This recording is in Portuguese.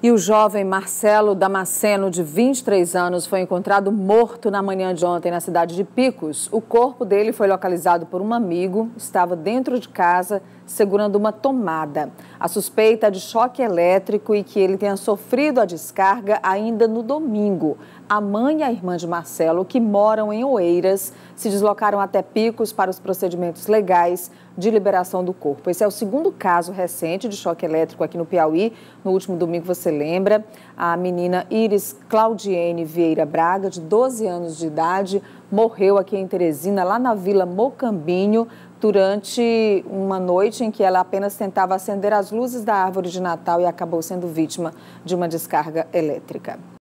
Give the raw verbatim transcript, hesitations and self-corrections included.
E o jovem Marcelo Damasceno, de vinte e três anos, foi encontrado morto na manhã de ontem na cidade de Picos. O corpo dele foi localizado por um amigo, estava dentro de casa segurando uma tomada. A suspeita é de choque elétrico e que ele tenha sofrido a descarga ainda no domingo. A mãe e a irmã de Marcelo, que moram em Oeiras, se deslocaram até Picos para os procedimentos legais de liberação do corpo. Esse é o segundo caso recente de choque elétrico aqui no Piauí. No último domingo, você lembra, a menina Iris Claudiene Vieira Braga, de doze anos de idade, morreu aqui em Teresina, lá na Vila Mocambinho, durante uma noite em que ela apenas tentava acender as luzes da árvore de Natal e acabou sendo vítima de uma descarga elétrica.